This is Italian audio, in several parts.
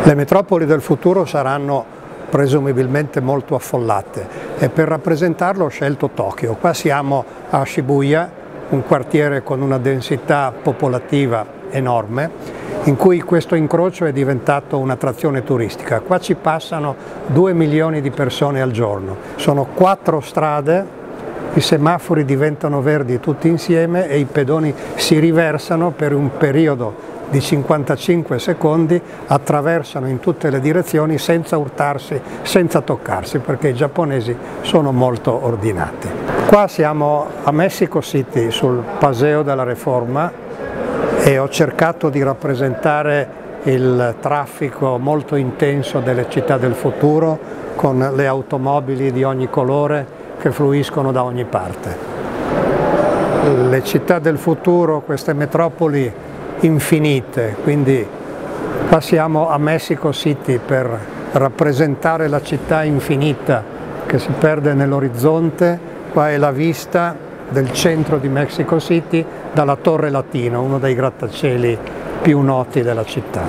Le metropoli del futuro saranno presumibilmente molto affollate e per rappresentarlo ho scelto Tokyo. Qua siamo a Shibuya, un quartiere con una densità popolativa enorme, in cui questo incrocio è diventato un'attrazione turistica. Qua ci passano 2 milioni di persone al giorno, sono 4 strade, i semafori diventano verdi tutti insieme e i pedoni si riversano per un periodo di 55 secondi, attraversano in tutte le direzioni senza urtarsi, senza toccarsi, perché i giapponesi sono molto ordinati. Qua siamo a Mexico City, sul Paseo della Reforma, e ho cercato di rappresentare il traffico molto intenso delle città del futuro, con le automobili di ogni colore che fluiscono da ogni parte. Le città del futuro, queste metropoli infinite, quindi qua siamo a Mexico City per rappresentare la città infinita che si perde nell'orizzonte. Qua è la vista del centro di Mexico City dalla Torre Latino, uno dei grattacieli più noti della città.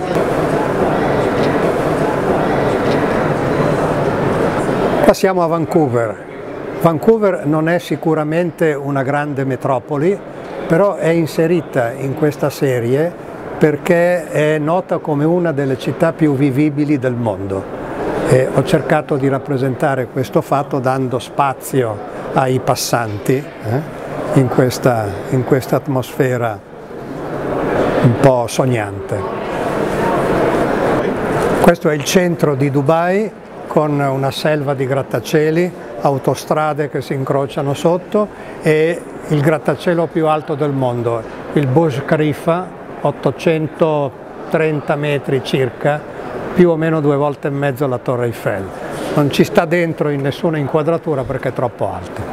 Qua siamo a Vancouver. Vancouver non è sicuramente una grande metropoli, però è inserita in questa serie perché è nota come una delle città più vivibili del mondo. E ho cercato di rappresentare questo fatto dando spazio ai passanti in questa atmosfera un po' sognante. Questo è il centro di Dubai, con una selva di grattacieli, autostrade che si incrociano sotto e il grattacielo più alto del mondo, il Burj Khalifa, 830 metri circa, più o meno 2 volte e mezzo la Torre Eiffel. Non ci sta dentro in nessuna inquadratura perché è troppo alto.